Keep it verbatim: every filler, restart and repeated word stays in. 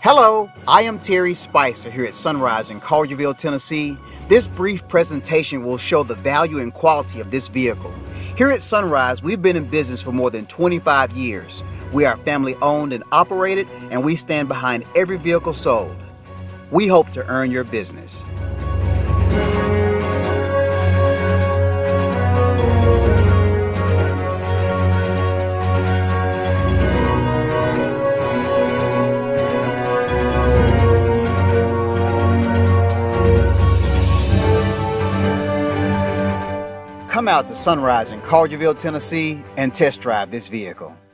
Hello, I am Terry Spicer here at Sunrise in Collierville, Tennessee. This brief presentation will show the value and quality of this vehicle. Here at Sunrise, we've been in business for more than twenty-five years. We are family owned and operated, and we stand behind every vehicle sold. We hope to earn your business. Come out to Sunrise in Collierville, Tennessee and test drive this vehicle.